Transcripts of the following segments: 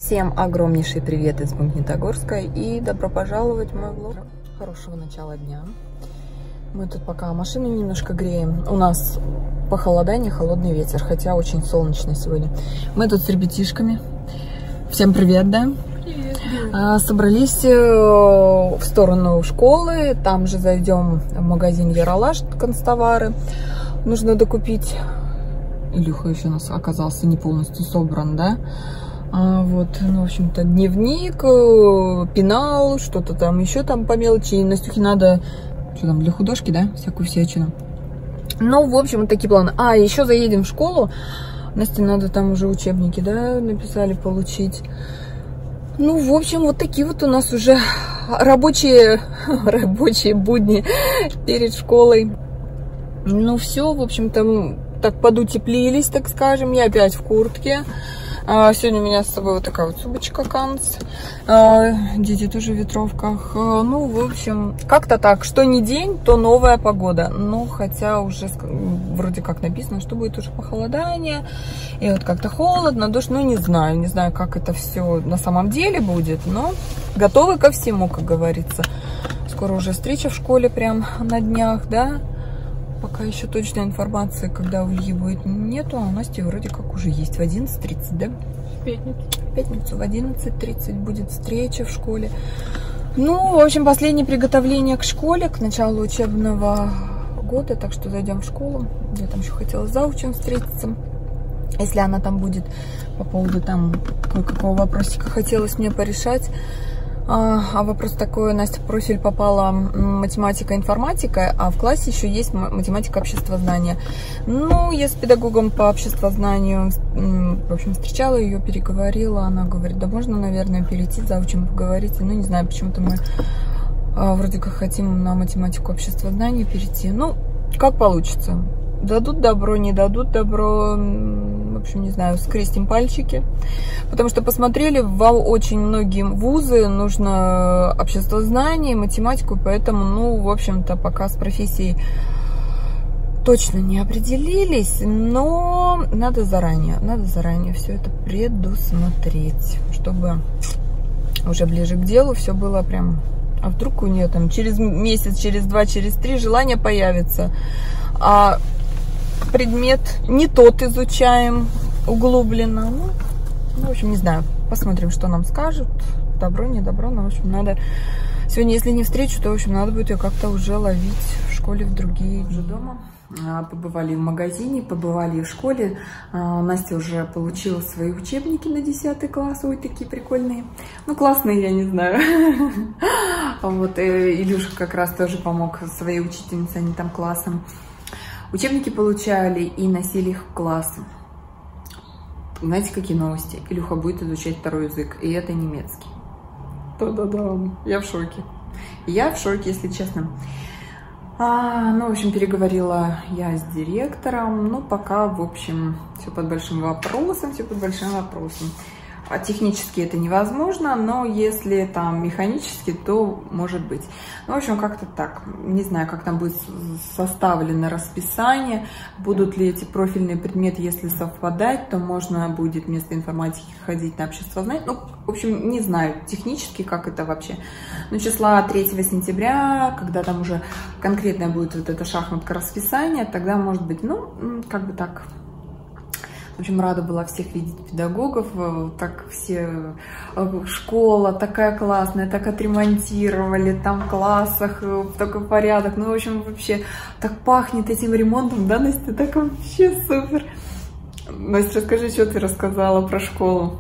Всем огромнейший привет из Магнитогорска и добро пожаловать в мой влог. Хорошего начала дня. Мы тут пока машину немножко греем. У нас похолодание, холодный ветер, хотя очень солнечно сегодня. Мы тут с ребятишками. Всем привет, да? Привет. Собрались в сторону школы. Там же зайдем в магазин Яралаш, канцтовары. Нужно докупить. Илюха еще у нас оказался не полностью собран, да? Вот, ну, в общем-то, дневник, пенал, что-то там еще там по мелочи. И Настюхе надо, что там, для художки, да, всякую всячину. Ну, в общем, вот такие планы. Еще заедем в школу. Насте надо там уже учебники, да, написали, получить. Ну, в общем, вот такие вот у нас уже рабочие будни перед школой. Ну, все, в общем-то, так подутеплились, так скажем. Я опять в куртке. Сегодня у меня с собой вот такая вот сумочка Канц. Дети тоже в ветровках. Ну, в общем, как-то так. Что не день, то новая погода. Ну, хотя уже вроде как написано, что будет уже похолодание. И вот как-то холодно, дождь. Ну, не знаю, как это все на самом деле будет. Но готовы ко всему, как говорится. Скоро уже встреча в школе прям на днях, да? Пока еще точной информации, когда у Ильи будет, нету, а у Насти вроде как уже есть. В 11:30, да? В пятницу. В пятницу в 11:30 будет встреча в школе. Ну, в общем, последнее приготовление к школе, к началу учебного года. Так что зайдем в школу. Я там еще хотела с заучем встретиться. Если она там будет, по поводу там кое-какого вопросика хотелось мне порешать. Вопрос такой, Настя в профиль попала математика, информатика, а в классе еще есть математика, обществознания. Ну, я с педагогом по обществознанию, в общем, встречала ее, переговорила, она говорит, да можно, наверное, перейти, заучим поговорить. Ну, не знаю, почему-то мы вроде как хотим на математику, обществознание перейти. Ну, как получится. Дадут добро, не дадут добро, в общем, не знаю, скрестим пальчики. Потому что посмотрели, в очень многим вузы нужно обществознание, математику, поэтому, ну, в общем-то, пока с профессией точно не определились, но надо заранее все это предусмотреть, чтобы уже ближе к делу все было прям... А вдруг у нее там через месяц, через 2, через 3 желание появится, а предмет не тот изучаем углубленно. Ну, в общем, не знаю. Посмотрим, что нам скажут. Добро, не добро. Но, в общем, надо... Сегодня, если не встречу, то, в общем, надо будет ее как-то уже ловить в школе в другие. Уже дома. Побывали в магазине, побывали в школе. Настя уже получила свои учебники на 10 класс. Ой, такие прикольные. Ну, классные, я не знаю. Вот Илюша как раз тоже помог своей учительнице, они там классом. Учебники получали и носили их в класс. Знаете, какие новости? Илюха будет изучать второй язык, и это немецкий. Да-да-да, я в шоке. Я в шоке, если честно. Ну, в общем, переговорила я с директором. Ну, пока, в общем, все под большим вопросом, А технически это невозможно, но если там механически, то может быть. Ну, в общем, как-то так. Не знаю, как там будет составлено расписание, будут ли эти профильные предметы, если совпадать, то можно будет вместо информатики ходить на обществознание. Ну, в общем, не знаю технически, как это вообще. Но числа 3 сентября, когда там уже конкретная будет вот эта шахматка расписания, тогда может быть, ну, как бы так... В общем, рада была всех видеть педагогов, так все, школа такая классная, так отремонтировали, там в классах такой порядок, ну, в общем, вообще так пахнет этим ремонтом, да, Настя, так вообще супер. Настя, расскажи, что ты рассказала про школу.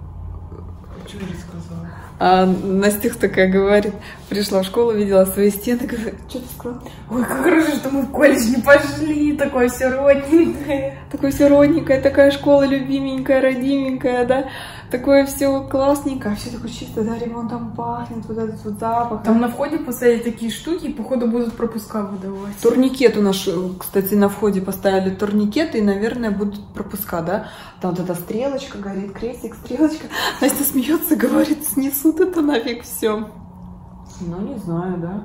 Что я рассказала? Настюх такая говорит, пришла в школу, видела свои стены, говорит, что ты сказала? Ой, как хорошо, что мы в колледж не пошли, такое все родненькое. Такое все родненькое, такая школа любименькая, родименькая, да, такое все классненькое, все такое чисто, да, ремонтом пахнет, вот этот вот запах. Там на входе поставили такие штуки, и походу будут пропуска выдавать. Турникет у нас, кстати, на входе поставили турникеты, и, наверное, будут пропуска, да. Там вот эта стрелочка горит, крестик, стрелочка. Настя смеется, говорит, снесут это нафиг все. Ну, не знаю, да.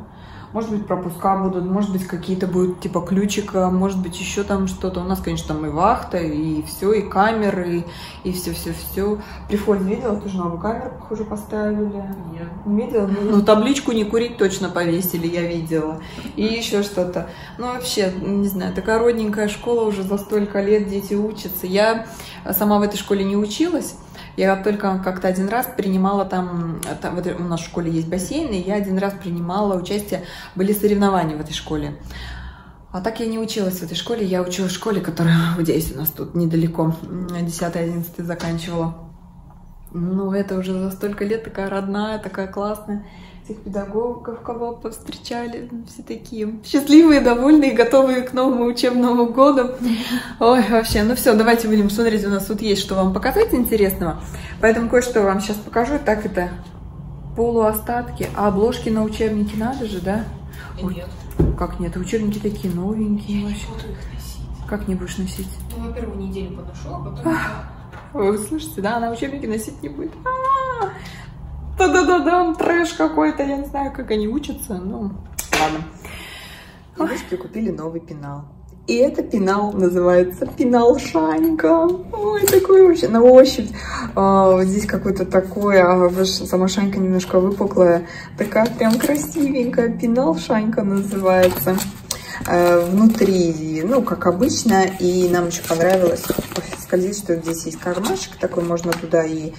Может быть, пропуска будут, может быть, какие-то будут типа ключика, может быть, еще там что-то. У нас, конечно, там и вахта, и все, и камеры, и все-все-все. При входе видела, тоже новую камеру, похоже, поставили. Нет. Не видела? Ну, табличку «Не курить» точно повесили, я видела. И еще что-то. Ну, вообще, не знаю, такая родненькая школа уже за столько лет, дети учатся. Я сама в этой школе не училась. Я только как-то один раз принимала там у нас в школе есть бассейн, и я один раз принимала участие, были соревнования в этой школе. А так я не училась в этой школе, я училась в школе, которая здесь у нас тут недалеко, 10-11 заканчивала. Ну, это уже за столько лет такая родная, такая классная. Всех педагогов, кого повстречали, все такие счастливые, довольные, готовые к новому учебному году. Ой, вообще, ну все, давайте будем смотреть, у нас тут есть что вам показать интересного. Поэтому кое-что вам сейчас покажу. Так, это полуостатки, а обложки на учебники надо же, да? Ой, нет. Как нет, учебники такие новенькие вообще. Буду их носить. Как не будешь носить? Ну, во-первых, неделю поношу, а потом... Вы слышите, да, она учебники носить не будет. Да-да-да-да, трэш какой-то, я не знаю, как они учатся, ну, ладно. Девушки купили новый пенал. И это пенал называется пенал Шанька. Ой, такой вообще на ощупь. Здесь какой-то такой, сама Шанька немножко выпуклая. Такая прям красивенькая. Пенал Шанька называется. Внутри, ну, как обычно. И нам еще понравилось, скользит, что здесь есть кармашек такой, можно туда и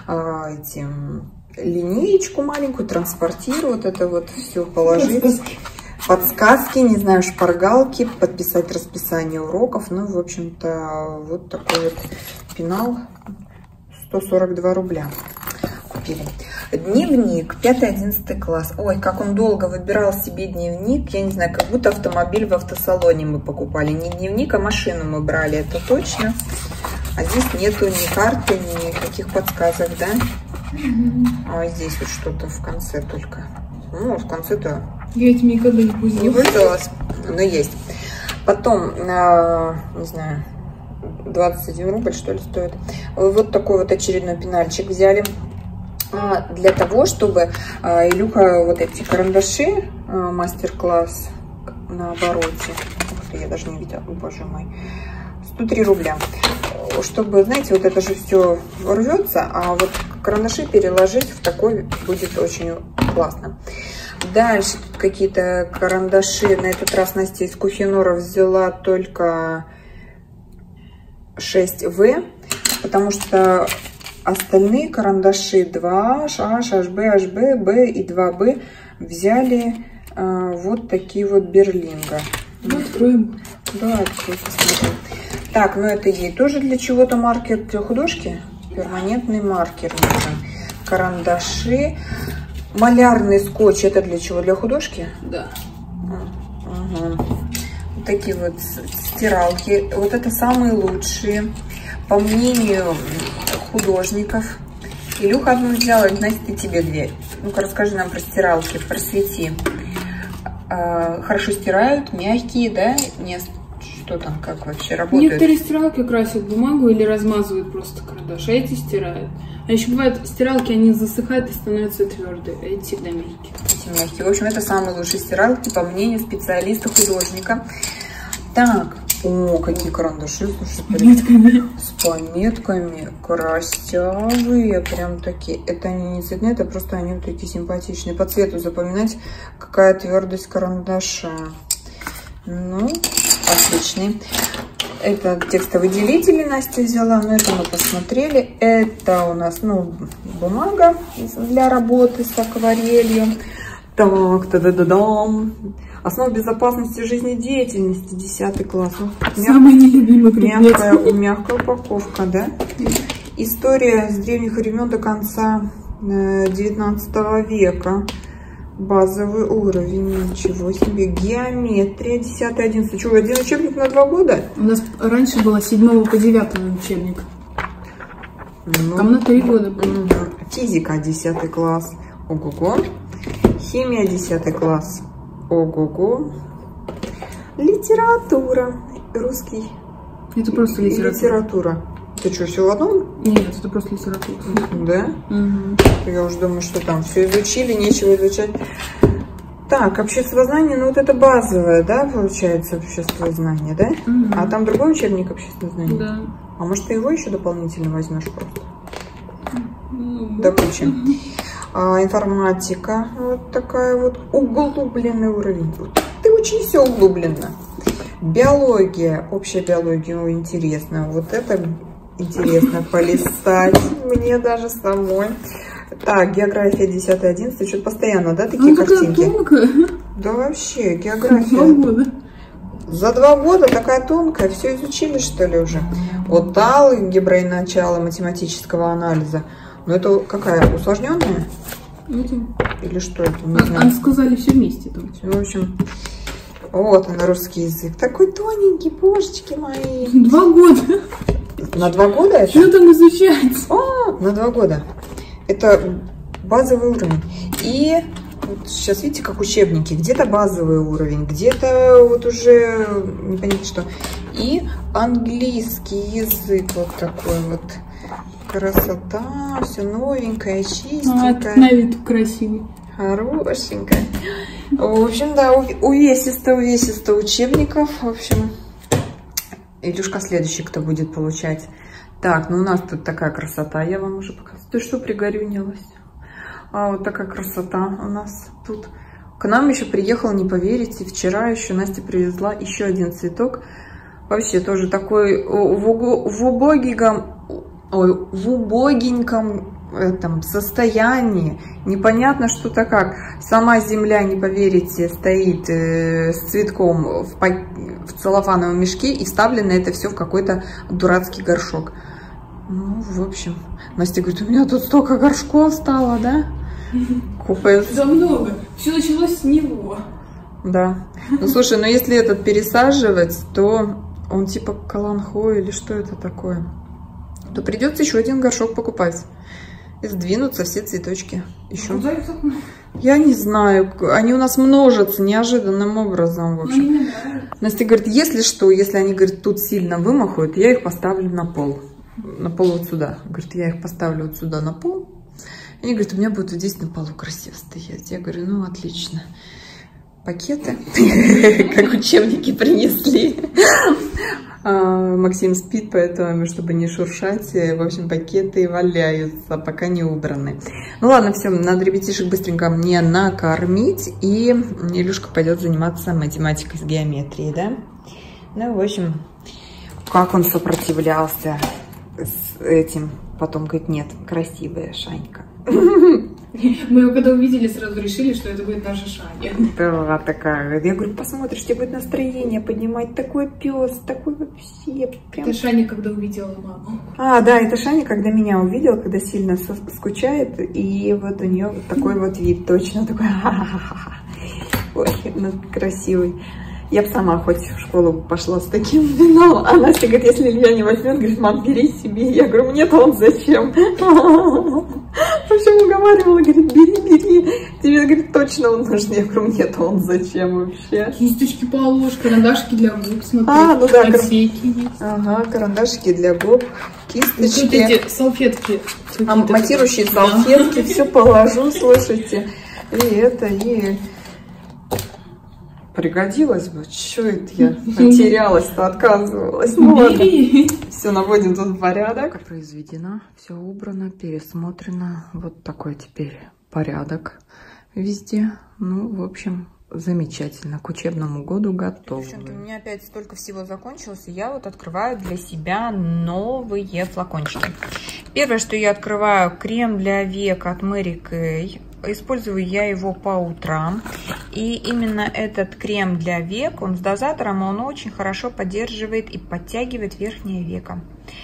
линеечку маленькую, транспортир, вот это вот все положить. Подсказки, не знаю, шпаргалки, подписать расписание уроков. Ну, в общем-то, вот такой вот пенал. 142 рубля купили. Дневник, 5-11 класс. Ой, как он долго выбирал себе дневник. Я не знаю, как будто автомобиль в автосалоне мы покупали. Не дневник, а машину мы брали, это точно. А здесь нету ни карты, ни никаких подсказок, да? А здесь вот что-то в конце только. Ну, в конце-то... Я этим никогда не пользовалась. Не пользовалась, но есть. Потом, не знаю, 21 рубль, что ли, стоит. Вот такой вот очередной пенальчик взяли. Для того, чтобы Илюха вот эти карандаши, мастер-класс на обороте. Я даже не видела, боже мой. 103 рубля. Чтобы, знаете, вот это же все рвется, а вот карандаши переложить в такой будет очень классно. Дальше какие-то карандаши. На этот раз Настя из Кухинора взяла только 6В, потому что остальные карандаши 2H, HB, HB, B и 2B взяли вот такие вот Берлинга. Откроем. Да, открой, посмотрим. Так, ну это ей тоже для чего-то маркер для художки. Перманентный маркер нужен. Карандаши. Малярный скотч. Это для чего? Для художки? Да. Угу. Вот такие вот стиралки. Вот это самые лучшие. По мнению художников. Илюха одну взяла, Настя, тебе две. Ну-ка, расскажи нам про стиралки, просвети. Хорошо стирают, мягкие, да? Не... Что там, как вообще работает? Некоторые стиралки красят бумагу или размазывают просто карандаш, а эти стирают. А еще бывают стиралки, они засыхают и становятся твердые, а эти всегда мягкие. Эти мягкие. В общем, это самые лучшие стиралки, по мнению специалиста-художника. Так, о, какие карандаши, слушай, с пометками, красивые, прям такие. Это они не цветные, это просто они вот такие симпатичные. По цвету запоминать, какая твердость карандаша. Ну, отличный. Это текстовые делители Настя взяла, но это мы посмотрели. Это у нас, ну, бумага для работы с акварелью. Так, та-да-да-дам. Основа безопасности жизнедеятельности, 10 класс. Самый нелюбимый предмет. Мягкая упаковка, да? История с древних времен до конца 19 века. Базовый уровень, ничего себе. Геометрия, 10-11. Что, один учебник на 2 года? У нас раньше было с 7 по 9 учебник. Ну, там на 3 года было. Физика, 10 класс. Ого-го. Химия, 10 класс. Ого-го. Литература. Русский. Это просто литература. Ты что, все в одном? Нет, это просто литература. Да? Угу. Я уже думаю, что там все изучили, нечего изучать. Так, общество знания, ну вот это базовое, да, получается, общество знания, да? Угу. А там другой учебник общества знания? Да. А может, ты его еще дополнительно возьмешь просто? До кучи. Информатика. Вот такая вот углубленный уровень. Ты очень все углубленно. Биология. Общая биология. О, интересно. Вот это интересно полистать. Мне даже самой. Так, география 10-11. Что-то постоянно, да, такие картинки? Тонкая. Да вообще, география. За 2 года такая тонкая. Все изучили, что ли, уже? Вот алгебра и начало математического анализа. Но это какая? Усложненная? Или что это? Не знаю. Они сказали все вместе. Там. В общем, вот он, русский язык. Такой тоненький, божечки мои. 2 года. На 2 года это? Что там изучать? На 2 года. Это базовый уровень. И вот сейчас видите, как учебники. Где-то базовый уровень, где-то вот уже непонятно что. И английский язык вот такой вот. Красота, все новенькое, чистенькое. На вид красивый. Хорошенькое. В общем, да, увесисто учебников. В общем, Илюшка следующий, кто будет получать. Так, ну у нас тут такая красота, я вам уже показываю. Ты что пригорюнилась? Вот такая красота у нас тут. К нам еще приехал, не поверите, вчера еще Настя привезла еще один цветок. Вообще тоже такой в убогеньком этом состоянии. Непонятно что-то как. Сама земля, не поверите, стоит с цветком в целлофановом мешке и вставлено это все в какой-то дурацкий горшок. Ну, в общем, Настя говорит, у меня тут столько горшков стало, да? Купается. Да много. Все началось с него. Да. Ну, слушай, ну если этот пересаживать, то он типа каланхо или что это такое? То придется еще один горшок покупать. И сдвинутся все цветочки. Еще. Я не знаю. Они у нас множатся неожиданным образом. В общем. Настя говорит, если что, если они, говорит, тут сильно вымахают, я их поставлю на пол. На пол вот сюда. Говорит, я их поставлю вот сюда на пол. И они говорят, у меня будет вот здесь на полу красиво стоять. Я говорю, ну отлично. Пакеты, как учебники принесли. Максим спит, поэтому, чтобы не шуршать, в общем, пакеты валяются, пока не убраны. Ну ладно, все, надо ребятишек быстренько мне накормить, и Илюшка пойдет заниматься математикой с геометрией, да? Ну, в общем, как он сопротивлялся с этим, потом говорит, нет, красивая Шанька. Мы его когда увидели, сразу решили, что это будет наша Шаня. Да, такая. Я говорю, посмотришь, тебе будет настроение поднимать. Такой пес, такой вообще. Прям... Это Шаня, когда увидела маму. Да, это Шаня, когда меня увидела, когда сильно скучает. И вот у нее вот такой вот вид, точно такой. Ой, ну, красивый. Я бы сама хоть в школу пошла с таким вином. А Настя говорит, если Илья не возьмет, говорит, мам, бери себе. Я говорю, мне-то он зачем? В общем, уговаривала, говорит, бери. Тебе, говорит, точно он нужен. Я говорю, мне-то он зачем вообще? Кисточки положь, карандашики для губ, смотри. Ну да, есть. Ага, карандашики для губ, кисточки. Вот эти салфетки. Матирующие салфетки, все положу, слушайте. И пригодилось бы. Что это я потерялась-то, отказывалась? Ну ладно. Все, наводим тут порядок. Произведено, все убрано, пересмотрено. Вот такой теперь порядок везде. Ну, в общем, замечательно. К учебному году готовы. Девчонки, у меня опять столько всего закончилось. И я вот открываю для себя новые флакончики. Первое, что я открываю, крем для век от Mary Kay. Использую я его по утрам. И именно этот крем для век, он с дозатором, он очень хорошо поддерживает и подтягивает верхнее веко.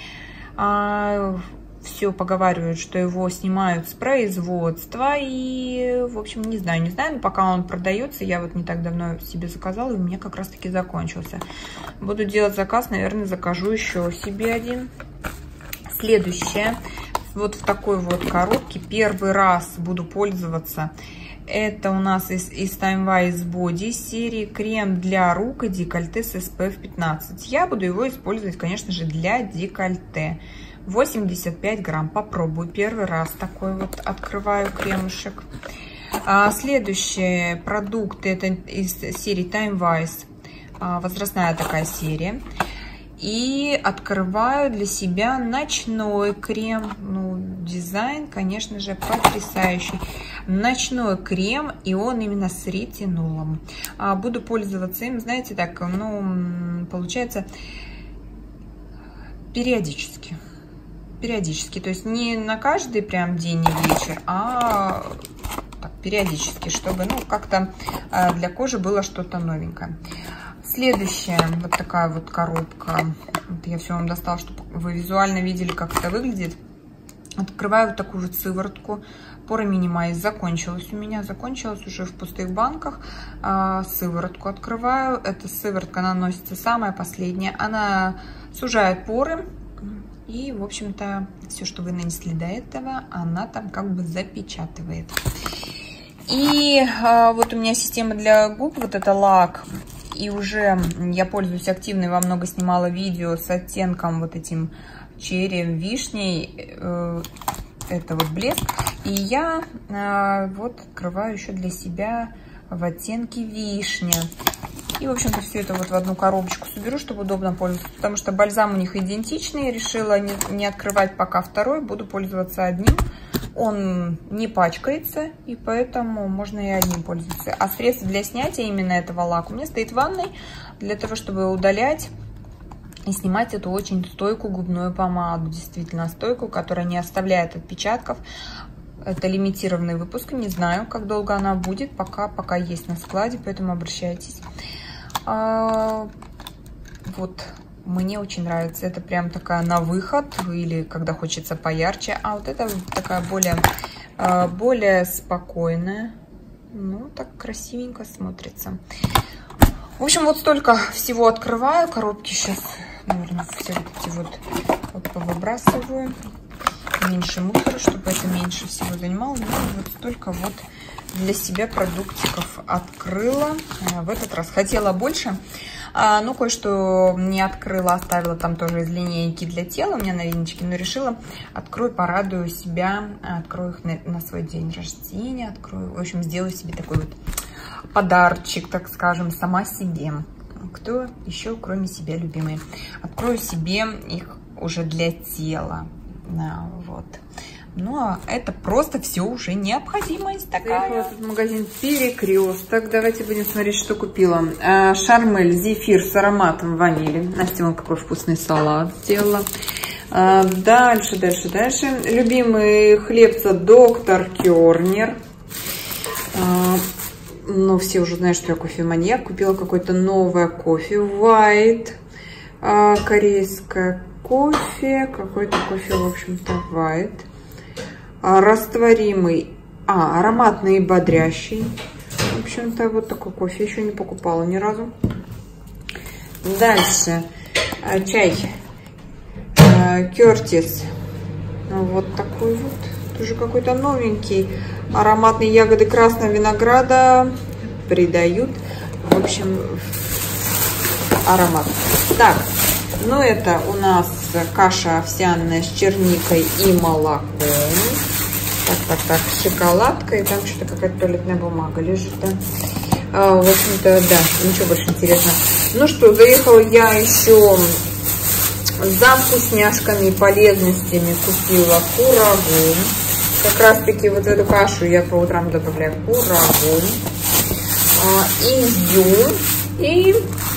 Все поговаривают, что его снимают с производства. И, в общем, не знаю, но пока он продается, я вот не так давно себе заказала, и у меня как раз таки закончился. Буду делать заказ, наверное, закажу еще себе один. Следующее. Вот в такой вот коробке. Первый раз буду пользоваться. Это у нас из Time Wise Body серии крем для рук и декольте с SPF 15. Я буду его использовать, конечно же, для декольте. 85 грамм. Попробую. Первый раз такой вот открываю кремушек. Следующий продукт, это из серии Time Wise, возрастная такая серия. И открываю для себя ночной крем. Ну, дизайн, конечно же, потрясающий. Ночной крем, и он именно с ретинолом. Буду пользоваться им, знаете, так, ну, получается, периодически. Периодически. То есть не на каждый прям день и вечер, а так, периодически, чтобы, ну, как-то для кожи было что-то новенькое. Следующая вот такая вот коробка. Вот я все вам достала, чтобы вы визуально видели, как это выглядит. Открываю вот такую вот сыворотку. Pore Minimize закончилась у меня. Закончилась уже в пустых банках. Сыворотку открываю. Эта сыворотка наносится самая последняя. Она сужает поры. И, в общем-то, все, что вы нанесли до этого, она там как бы запечатывает. И вот у меня система для губ. Вот это лак. И уже я пользуюсь активно, во много снимала видео с оттенком вот этим черри, вишней. Это вот блеск. И я вот открываю еще для себя в оттенке вишня. И, в общем-то, все это вот в одну коробочку соберу, чтобы удобно пользоваться. Потому что бальзам у них идентичный. Решила не открывать пока второй. Буду пользоваться одним. Он не пачкается, и поэтому можно и одним пользоваться. А средство для снятия именно этого лака у меня стоит в ванной, для того, чтобы удалять и снимать эту очень стойкую губную помаду. Действительно стойкую, которая не оставляет отпечатков. Это лимитированный выпуск, не знаю, как долго она будет, пока есть на складе, поэтому обращайтесь. Вот. Мне очень нравится. Это прям такая на выход, или когда хочется поярче. А вот это такая более спокойная. Ну, так красивенько смотрится. В общем, вот столько всего открываю. Коробки сейчас, наверное, все вот эти вот повыбрасываю. Меньше мусора, чтобы это меньше всего занимало. Ну, вот столько вот для себя продуктиков открыла. В этот раз хотела больше. Ну, кое-что не открыла, оставила там тоже из линейки для тела. У меня новиночки, но решила, открою, порадую себя. Открою их на свой день рождения. Открою, в общем, сделаю себе такой вот подарочек, так скажем, сама себе. Кто еще, кроме себя, любимые? Открою себе их уже для тела. Вот. Ну, а это просто все уже необходимость такая. Заехала тут в магазин Перекресток. Давайте будем смотреть, что купила. Шармель зефир с ароматом ванили. Настя, вон какой вкусный салат сделала. Дальше. Любимый хлебца Доктор Кернер. Ну, все уже знают, что я кофеманьяк. Купила какое-то новое кофе White. Корейское кофе. Какой-то кофе, в общем-то, White. Растворимый, ароматный и бодрящий. В общем-то, вот такой кофе еще не покупала ни разу. Дальше чай Кертис. Вот такой вот. Тоже какой-то новенький. Ароматные ягоды красного винограда придают, в общем, аромат. Так, ну это у нас каша овсяная с черникой и молоком. Так, шоколадка, и там что-то какая-то туалетная бумага лежит, да. В общем-то, да, ничего больше интересного. Ну что, заехала я еще за вкусняшками и полезностями, купила курагу. Как раз таки вот эту кашу я по утрам добавляю курагу, изюм, и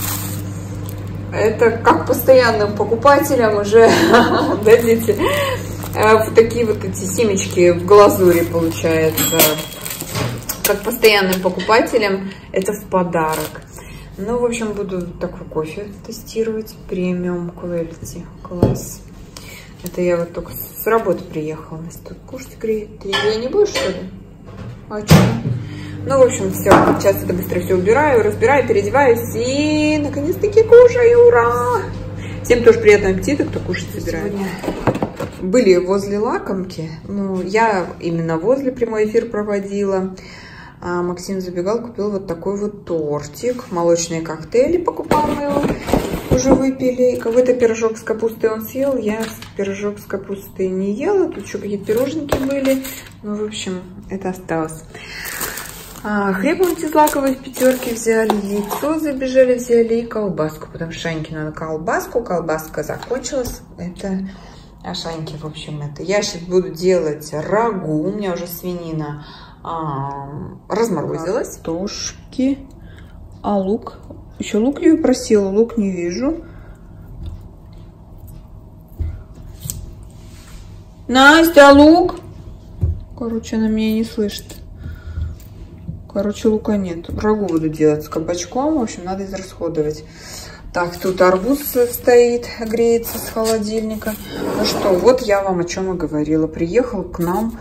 это как постоянным покупателям уже дадите. Вот такие вот эти семечки в глазури, получается, как постоянным покупателям, это в подарок. Ну, в общем, буду такой кофе тестировать, премиум quality, класс. Это я вот только с работы приехала, нас тут кушать греет. Ты не будешь, что ли? А что? Ну, в общем, все, сейчас это быстро все убираю, разбираю, переодеваюсь и, наконец-таки, кушаю, ура! Всем тоже приятного аппетита, кто кушать собирает. Были возле лакомки, ну, я именно возле прямой эфир проводила. А Максим забегал, купил вот такой вот тортик. Молочные коктейли покупал, мы его уже выпили. Какой-то пирожок с капустой он съел, я пирожок с капустой не ела. Тут еще какие-то пирожники были. Ну, в общем, это осталось. Хлеб мультизлаковый в пятерке взяли, яйцо забежали, взяли и колбаску, потому что Шаньке надо колбаску, колбаска закончилась, это Шаньке, в общем, это. Я сейчас буду делать рагу, у меня уже свинина разморозилась. Картошки, а лук, еще лук я просила, лук не вижу. Настя, лук? Короче, она меня не слышит. Короче, лука нет. Рагу буду делать с кабачком. В общем, надо израсходовать. Так, тут арбуз стоит, греется с холодильника. Ну что, вот я вам о чем и говорила. Приехал к нам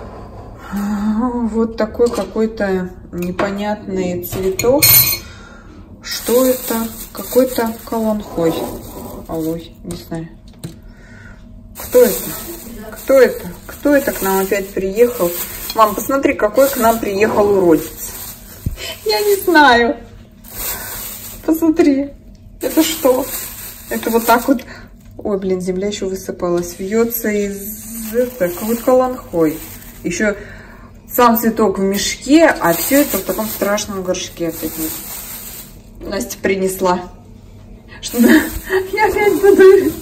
вот такой какой-то непонятный цветок. Что это? Какой-то каланхой. Алой, не знаю. Кто это? Кто это? Кто это к нам опять приехал? Мам, посмотри, какой к нам приехал уродец. Я не знаю. Посмотри. Это что? Это вот так вот... Ой, блин, земля еще высыпалась. Вьется из... Это какой-то каланхой. Еще сам цветок в мешке, а все это в таком страшном горшке. Опять Настя принесла. Что я опять буду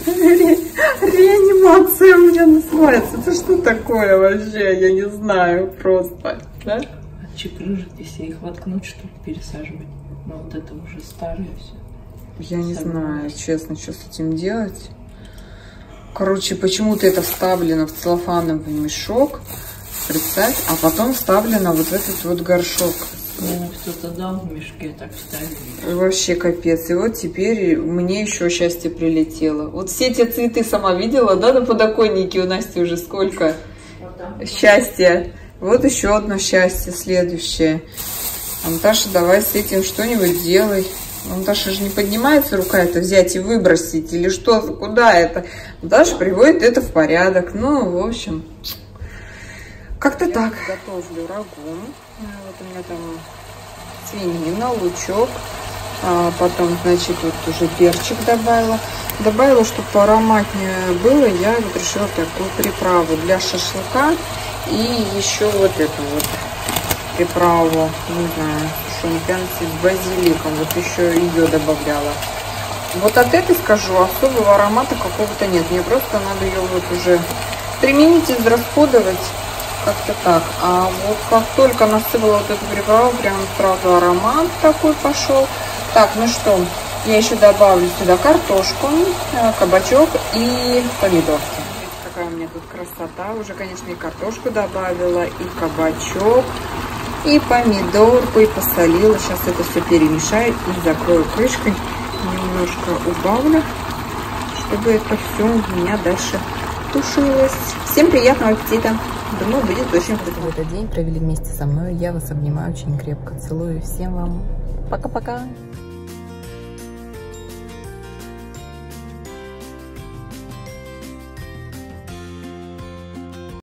реанимация у меня называется. Это что такое вообще? Я не знаю просто. Да? Отчекрыжить, если их воткнуть, что ли, пересаживать. Но вот это уже старое все. Я не знаю, честно, что с этим делать. Короче, почему-то это вставлено в целлофановый мешок. Представь, а потом вставлено вот в этот вот горшок. Ну, кто-то дал в мешке, так вставили. Вообще капец. И вот теперь мне еще счастье прилетело. Вот все эти цветы сама видела, да, на подоконнике у Насти уже сколько счастья. Вот еще одно счастье, следующее. Анташа, давай с этим что-нибудь делай. Анташа же не поднимается рука это взять и выбросить. Или что, куда это? Анташа приводит это в порядок. Ну, в общем, как-то так. Готовлю рагу. Вот у меня там свинина, лучок. Потом, значит, вот уже перчик добавила. Добавила, чтобы поароматнее было. Я вот решила такую приправу для шашлыка. И еще вот эту вот приправу, не знаю, шампинцы с базиликом. Вот еще ее добавляла. Вот от этой, скажу, особого аромата какого-то нет. Мне просто надо ее вот уже применить, израсходовать. Как-то так. А вот как только насыпала вот эту приправу, прям сразу аромат такой пошел. Так, ну что, я еще добавлю сюда картошку, кабачок и помидорки. Какая у меня тут красота. Уже, конечно, и картошку добавила, и кабачок, и помидорку, и посолила. Сейчас это все перемешаю и закрою крышкой. Немножко убавлю, чтобы это все у меня дальше тушилось. Всем приятного аппетита! Думаю, будет очень вкусно. В этот день провели вместе со мной. Я вас обнимаю очень крепко. Целую. Всем вам пока-пока.